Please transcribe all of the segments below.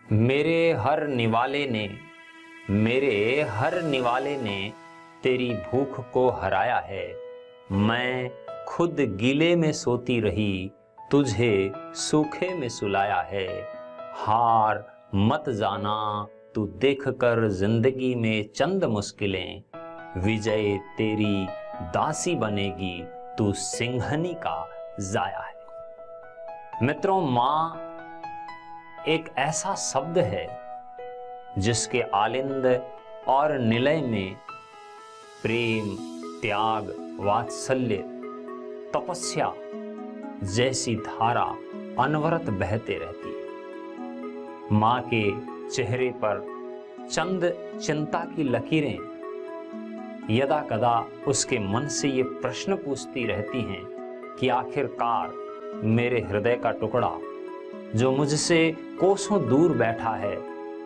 मेरे हर निवाले ने तेरी भूख को हराया है। मैं खुद गीले में सोती रही, तुझे सूखे में सुलाया है। हार मत जाना तू देख कर जिंदगी में चंद मुश्किलें, विजय तेरी दासी बनेगी, तू सिंघनी का जाया है। मित्रों, मां एक ऐसा शब्द है जिसके आलिंद और निलय में प्रेम, त्याग, वात्सल्य, तपस्या जैसी धारा अनवरत बहते रहती है। मां के चेहरे पर चंद चिंता की लकीरें यदा कदा उसके मन से ये प्रश्न पूछती रहती हैं कि आखिरकार मेरे हृदय का टुकड़ा जो मुझसे कोसों दूर बैठा है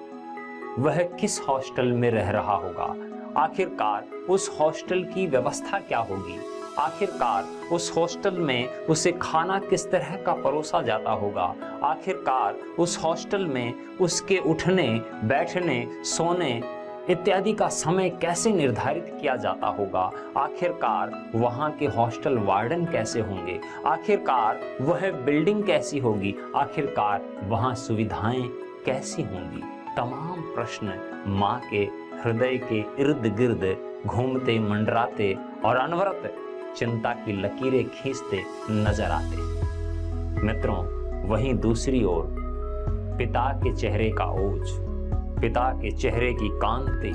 वह किस हॉस्टल में रह रहा होगा। आखिरकार उस हॉस्टल की व्यवस्था क्या होगी। आखिरकार उस हॉस्टल में उसे खाना किस तरह का परोसा जाता होगा। आखिरकार उस हॉस्टल में उसके उठने, बैठने, सोने इत्यादि का समय कैसे निर्धारित किया जाता होगा। आखिरकार वहां के हॉस्टल वार्डन कैसे होंगे। आखिरकार वह बिल्डिंग कैसी होगी। आखिरकार वहां सुविधाएं कैसी होंगी। तमाम प्रश्न मां के हृदय के इर्द गिर्द घूमते, मंडराते और अनवरत चिंता की लकीरें खींचते नजर आते। मित्रों, वहीं दूसरी ओर पिता के चेहरे का ओज, पिता के चेहरे की कांति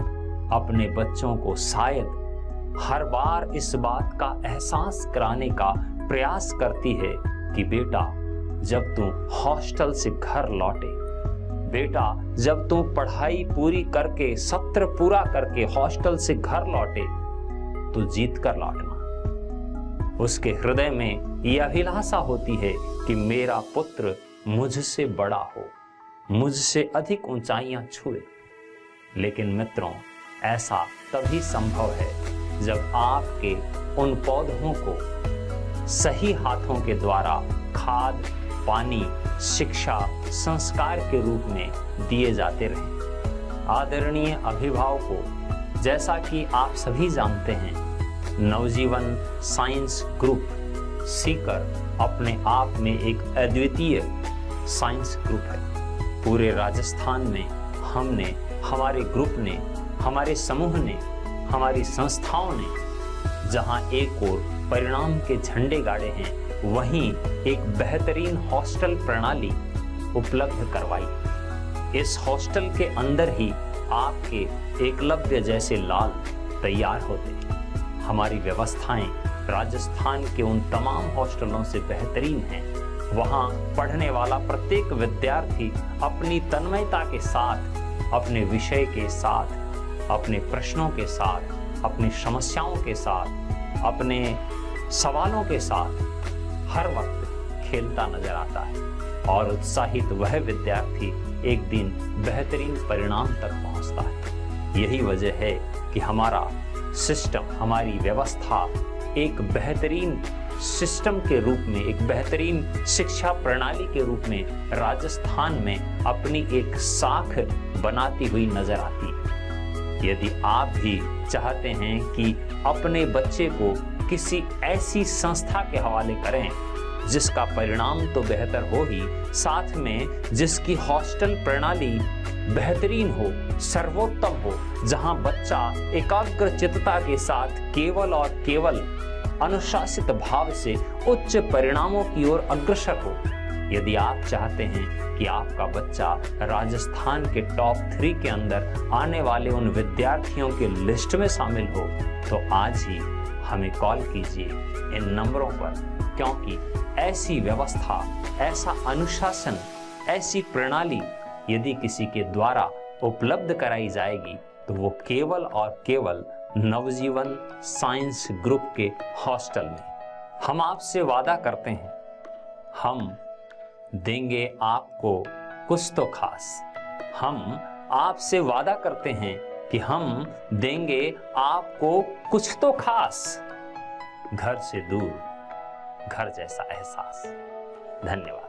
अपने बच्चों को शायद हर बार इस बात का एहसास कराने का प्रयास करती है कि बेटा, जब तू हॉस्टल से घर लौटे, बेटा जब तू पढ़ाई पूरी करके, सत्र पूरा करके हॉस्टल से घर लौटे, तो जीत कर लौटना। उसके हृदय में यह अभिलाषा होती है कि मेरा पुत्र मुझसे बड़ा हो, मुझसे अधिक ऊंचाइयां छुए। लेकिन मित्रों, ऐसा तभी संभव है जब आपके उन पौधों को सही हाथों के द्वारा खाद, पानी, शिक्षा, संस्कार के रूप में दिए जाते रहें। आदरणीय अभिभावकों, जैसा कि आप सभी जानते हैं, नवजीवन साइंस ग्रुप सीकर अपने आप में एक अद्वितीय साइंस ग्रुप है। पूरे राजस्थान में हमने, हमारे ग्रुप ने, हमारे समूह ने, हमारी संस्थाओं ने जहां एक ओर परिणाम के झंडे गाड़े हैं, वहीं एक बेहतरीन हॉस्टल प्रणाली उपलब्ध करवाई। इस हॉस्टल के अंदर ही आपके एकलव्य जैसे लाल तैयार होते हैं। हमारी व्यवस्थाएं राजस्थान के उन तमाम हॉस्टलों से बेहतरीन हैं। वहां पढ़ने वाला प्रत्येक विद्यार्थी अपनी तन्मयता के साथ, अपने विषय के साथ, अपने प्रश्नों के साथ, अपनी समस्याओं के साथ, अपने सवालों के साथ हर वक्त खेलता नजर आता है। और उत्साहित वह विद्यार्थी एक दिन बेहतरीन परिणाम तक पहुंचता है। यही वजह है कि हमारा सिस्टम, हमारी व्यवस्था एक बेहतरीन सिस्टम के रूप में, एक बेहतरीन शिक्षा प्रणाली के रूप में राजस्थान में अपनी एक साख बनाती हुई नजर आती है। यदि आप भी चाहते हैं कि अपने बच्चे को किसी ऐसी संस्था के हवाले करें जिसका परिणाम तो बेहतर हो ही, साथ में जिसकी हॉस्टल प्रणाली बेहतरीन हो, सर्वोत्तम हो, जहां बच्चा एकाग्र चित्तता के साथ केवल और केवल अनुशासित भाव से उच्च परिणामों की ओर अग्रसर हो। यदि आप चाहते हैं कि आपका बच्चा राजस्थान के टॉप 3 के अंदर आने वाले उन विद्यार्थियों के लिस्ट में शामिल हो, तो आज ही हमें कॉल कीजिए इन नंबरों पर, क्योंकि ऐसी व्यवस्था, ऐसा अनुशासन, ऐसी प्रणाली यदि किसी के द्वारा उपलब्ध कराई जाएगी तो वो केवल और केवल नवजीवन साइंस ग्रुप के हॉस्टल में। हम आपसे वादा करते हैं, हम देंगे आपको कुछ तो खास। हम आपसे वादा करते हैं कि हम देंगे आपको कुछ तो खास। घर से दूर, घर जैसा एहसास। धन्यवाद।